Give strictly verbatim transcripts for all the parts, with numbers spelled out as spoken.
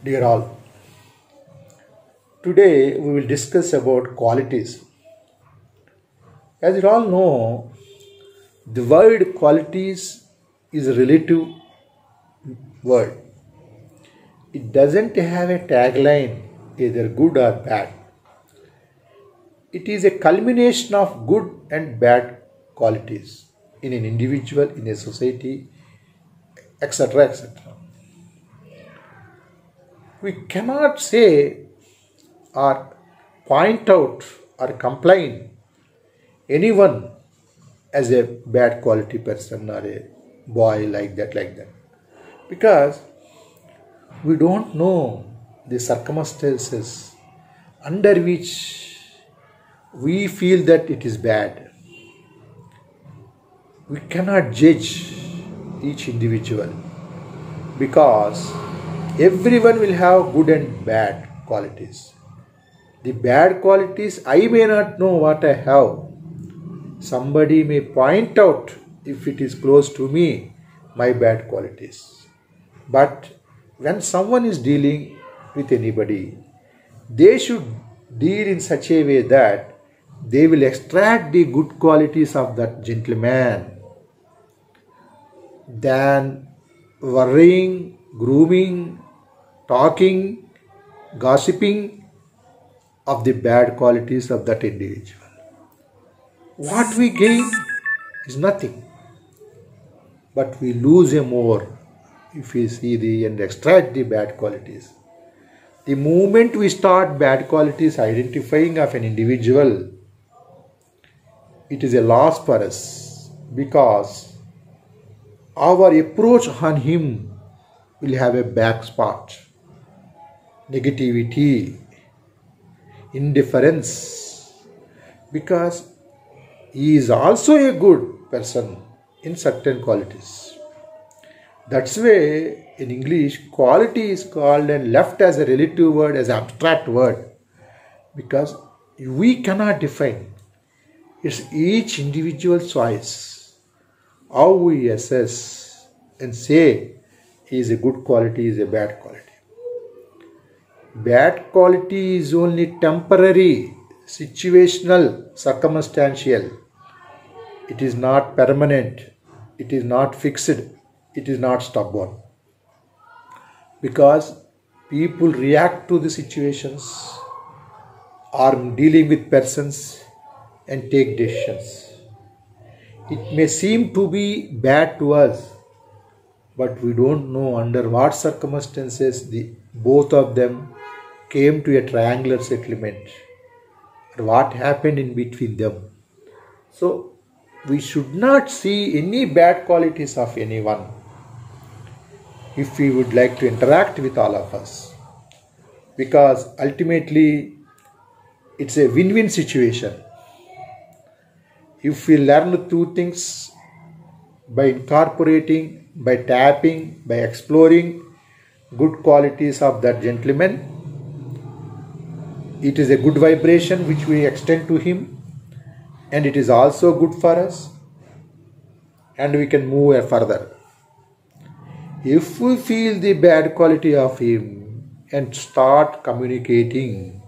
Dear all, today we will discuss about qualities. As you all know, the word qualities is a relative word. It doesn't have a tagline, either good or bad. It is a culmination of good and bad qualities in an individual, in a society, et cetera et cetera. We cannot say or point out or complain anyone as a bad quality person or a boy like that, like that. Because we don't know the circumstances under which we feel that it is bad. We cannot judge each individual because everyone will have good and bad qualities. The bad qualities, I may not know what I have. Somebody may point out, if it is close to me, my bad qualities. But when someone is dealing with anybody, they should deal in such a way that they will extract the good qualities of that gentleman than worrying, grooming, talking, gossiping of the bad qualities of that individual. What we gain is nothing, but we lose a more if we see the and extract the bad qualities. The moment we start bad qualities identifying of an individual, it is a loss for us because our approach on him will have a back spot, negativity, indifference, because he is also a good person in certain qualities. That's why in English quality is called and left as a relative word, as an abstract word, because we cannot define. It's each individual choice how we assess and say he is a good quality, is a bad quality. Bad quality is only temporary, situational, circumstantial. It is not permanent. It is not fixed. It is not stubborn. Because people react to the situations, are dealing with persons and take decisions. It may seem to be bad to us, but we don't know under what circumstances the both of them came to a triangular settlement or what happened in between them. So we should not see any bad qualities of anyone if we would like to interact with all of us, because ultimately it's a win-win situation. If we learn two things by incorporating, by tapping, by exploring good qualities of that gentleman, it is a good vibration which we extend to him, and it is also good for us, and we can move further. If we feel the bad quality of him and start communicating,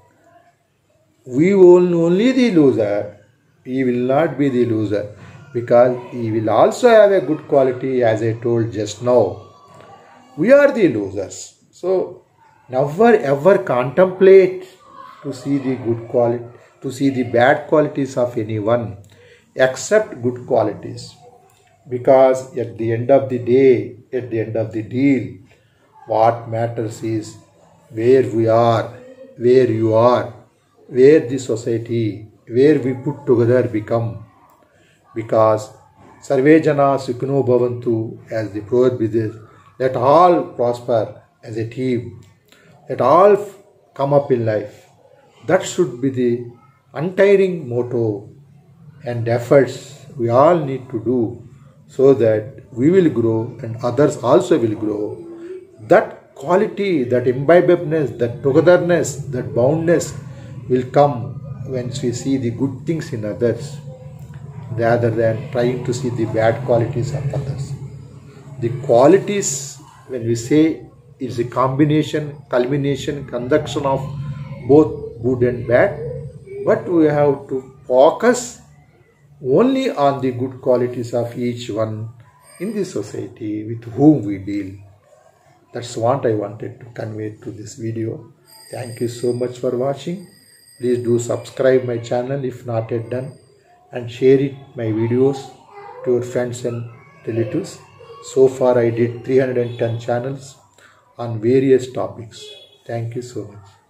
we will only the loser. He will not be the loser, because he will also have a good quality, as I told just now. We are the losers. So never ever contemplate to see the good quality, to see the bad qualities of anyone, except good qualities. Because at the end of the day, at the end of the deal, what matters is where we are, where you are, where the society, where we put together become. Because Sarve Jana Sukhino Bhavantu, as the proverb is, let all prosper as a team, let all come up in life. That should be the untiring motto and efforts we all need to do, so that we will grow and others also will grow. That quality, that imbibedness, that togetherness, that boundness will come when we see the good things in others rather than trying to see the bad qualities of others. The qualities, when we say is a combination, culmination, conjunction of both good and bad. But we have to focus only on the good qualities of each one in the society with whom we deal. That's what I wanted to convey to this video. Thank you so much for watching. Please do subscribe my channel if not yet done, and share it my videos to your friends and relatives. So far I did three hundred ten channels on various topics. Thank you so much.